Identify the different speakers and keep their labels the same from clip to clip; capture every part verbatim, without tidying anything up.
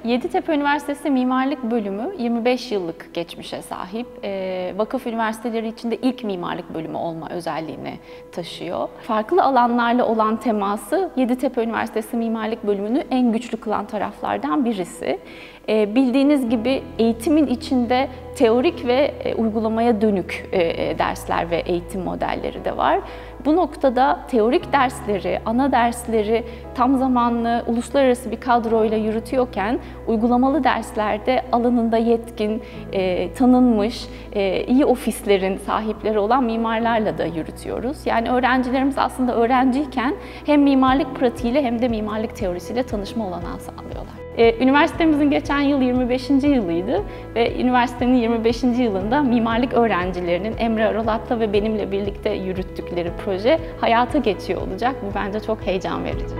Speaker 1: Yeditepe Üniversitesi Mimarlık Bölümü yirmi beş yıllık geçmişe sahip. E, vakıf üniversiteleri içinde ilk mimarlık bölümü olma özelliğini taşıyor. Farklı alanlarla olan teması Yeditepe Üniversitesi Mimarlık Bölümünü en güçlü kılan taraflardan birisi. E, bildiğiniz gibi eğitimin içinde teorik ve e, uygulamaya dönük e, dersler ve eğitim modelleri de var. Bu noktada teorik dersleri, ana dersleri tam zamanlı uluslararası bir kadroyla yürütüyorken uygulamalı derslerde alanında yetkin, e, tanınmış, e, iyi ofislerin sahipleri olan mimarlarla da yürütüyoruz. Yani öğrencilerimiz aslında öğrenciyken hem mimarlık pratiğiyle hem de mimarlık teorisiyle tanışma olanağı sağlıyorlar. Üniversitemizin geçen yıl yirmi beşinci yılıydı ve üniversitenin yirmi beşinci yılında mimarlık öğrencilerinin Emre Aralat'la ve benimle birlikte yürüttükleri proje hayata geçiyor olacak. Bu bence çok heyecan verici.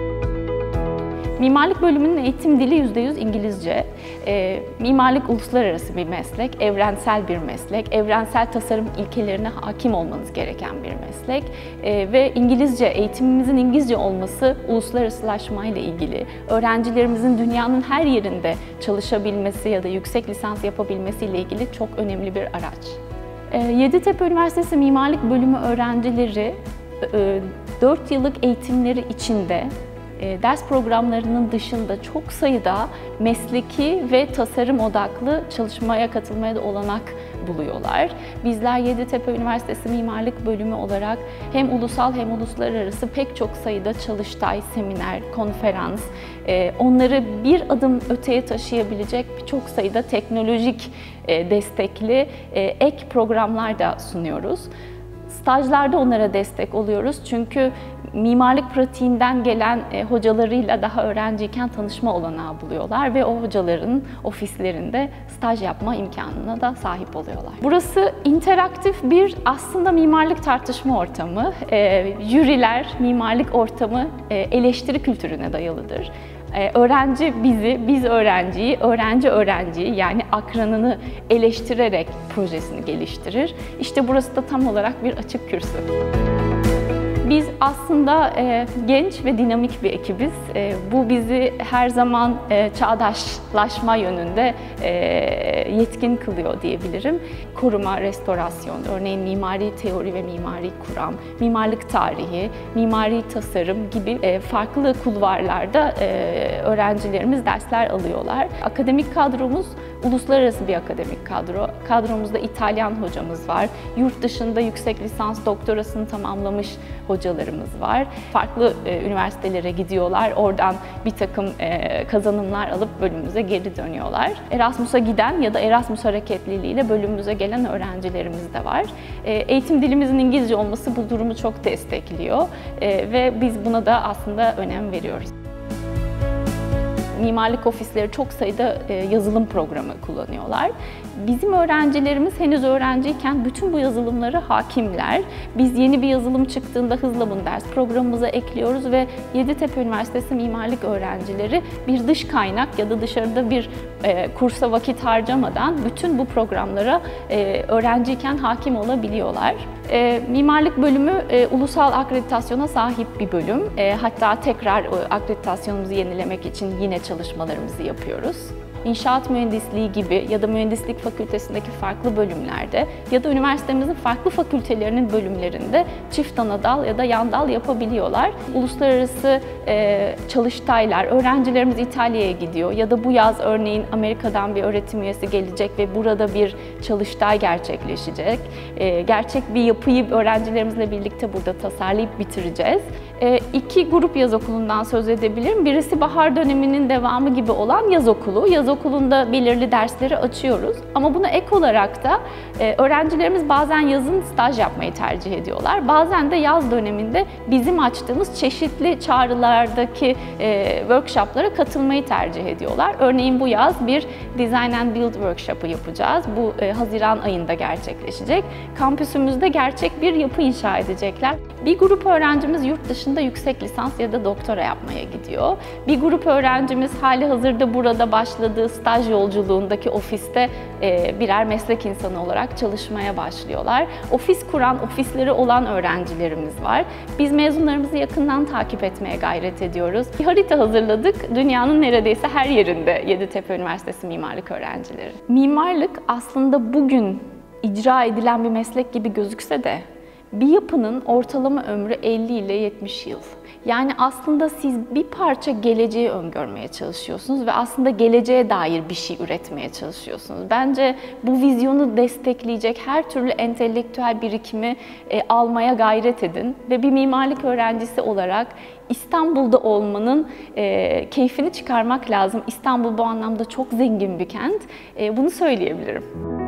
Speaker 1: Mimarlık bölümünün eğitim dili yüzde yüz İngilizce. E, mimarlık uluslararası bir meslek, evrensel bir meslek, evrensel tasarım ilkelerine hakim olmanız gereken bir meslek. E, ve İngilizce, eğitimimizin İngilizce olması uluslararasılaşmayla ilgili, öğrencilerimizin dünyanın her yerinde çalışabilmesi ya da yüksek lisans yapabilmesiyle ilgili çok önemli bir araç. E, Yeditepe Üniversitesi Mimarlık Bölümü öğrencileri e, dört yıllık eğitimleri içinde ders programlarının dışında çok sayıda mesleki ve tasarım odaklı çalışmaya katılmaya da olanak buluyorlar. Bizler Yeditepe Üniversitesi Mimarlık Bölümü olarak hem ulusal hem uluslararası pek çok sayıda çalıştay, seminer, konferans, onları bir adım öteye taşıyabilecek çok sayıda teknolojik destekli ek programlar da sunuyoruz. Stajlarda onlara destek oluyoruz çünkü mimarlık pratiğinden gelen e, hocalarıyla daha öğrenciyken tanışma olanağı buluyorlar ve o hocaların ofislerinde staj yapma imkanına da sahip oluyorlar. Burası interaktif bir aslında mimarlık tartışma ortamı. E, jüriler, mimarlık ortamı e, eleştiri kültürüne dayalıdır. Öğrenci bizi, biz öğrenciyi, öğrenci öğrenciyi yani akranını eleştirerek projesini geliştirir. İşte burası da tam olarak bir açık kürsü. Biz aslında e, genç ve dinamik bir ekibiz. E, bu bizi her zaman e, çağdaşlaşma yönünde e, yetkin kılıyor diyebilirim. Koruma, restorasyon, örneğin mimari teori ve mimari kuram, mimarlık tarihi, mimari tasarım gibi e, farklı kulvarlarda e, öğrencilerimiz dersler alıyorlar. Akademik kadromuz uluslararası bir akademik kadro. Kadromuzda İtalyan hocamız var. Yurt dışında yüksek lisans doktorasını tamamlamış hocalarımız var. Farklı e, üniversitelere gidiyorlar. Oradan bir takım e, kazanımlar alıp bölümümüze geri dönüyorlar. Erasmus'a giden ya da Erasmus hareketliliğiyle bölümümüze gelen öğrencilerimiz de var. E, eğitim dilimizin İngilizce olması bu durumu çok destekliyor e, ve biz buna da aslında önem veriyoruz. Mimarlık ofisleri çok sayıda yazılım programı kullanıyorlar. Bizim öğrencilerimiz henüz öğrenciyken bütün bu yazılımlara hakimler. Biz yeni bir yazılım çıktığında hızla bunu ders programımıza ekliyoruz ve Yeditepe Üniversitesi mimarlık öğrencileri bir dış kaynak ya da dışarıda bir e, kursa vakit harcamadan bütün bu programlara e, öğrenciyken hakim olabiliyorlar. E, mimarlık bölümü e, ulusal akreditasyona sahip bir bölüm. E, hatta tekrar e, akreditasyonumuzu yenilemek için yine çalışmalarımızı yapıyoruz. İnşaat mühendisliği gibi ya da mühendislik fakültesindeki farklı bölümlerde ya da üniversitemizin farklı fakültelerinin bölümlerinde çift ana dal ya da yan dal yapabiliyorlar. Uluslararası e, çalıştaylar, öğrencilerimiz İtalya'ya gidiyor ya da bu yaz örneğin Amerika'dan bir öğretim üyesi gelecek ve burada bir çalıştay gerçekleşecek. E, gerçek bir yapıyı öğrencilerimizle birlikte burada tasarlayıp bitireceğiz. E, iki grup yaz okulundan söz edebilirim. Birisi bahar döneminin devamı gibi olan yaz okulu. Yaz okulunda belirli dersleri açıyoruz. Ama buna ek olarak da e, öğrencilerimiz bazen yazın staj yapmayı tercih ediyorlar. Bazen de yaz döneminde bizim açtığımız çeşitli çağrılardaki e, workshoplara katılmayı tercih ediyorlar. Örneğin bu yaz bir Design and Build workshop'ı yapacağız. Bu e, Haziran ayında gerçekleşecek. Kampüsümüzde gerçek bir yapı inşa edecekler. Bir grup öğrencimiz yurt dışında yaşında yüksek lisans ya da doktora yapmaya gidiyor. Bir grup öğrencimiz hali hazırda burada başladığı staj yolculuğundaki ofiste birer meslek insanı olarak çalışmaya başlıyorlar. Ofis kuran, ofisleri olan öğrencilerimiz var. Biz mezunlarımızı yakından takip etmeye gayret ediyoruz. Bir harita hazırladık. Dünyanın neredeyse her yerinde Yeditepe Üniversitesi mimarlık öğrencileri. Mimarlık aslında bugün icra edilen bir meslek gibi gözükse de bir yapının ortalama ömrü elli ile yetmiş yıl. Yani aslında siz bir parça geleceği öngörmeye çalışıyorsunuz ve aslında geleceğe dair bir şey üretmeye çalışıyorsunuz. Bence bu vizyonu destekleyecek her türlü entelektüel birikimi e, almaya gayret edin ve bir mimarlık öğrencisi olarak İstanbul'da olmanın e, keyfini çıkarmak lazım. İstanbul bu anlamda çok zengin bir kent. E, bunu söyleyebilirim.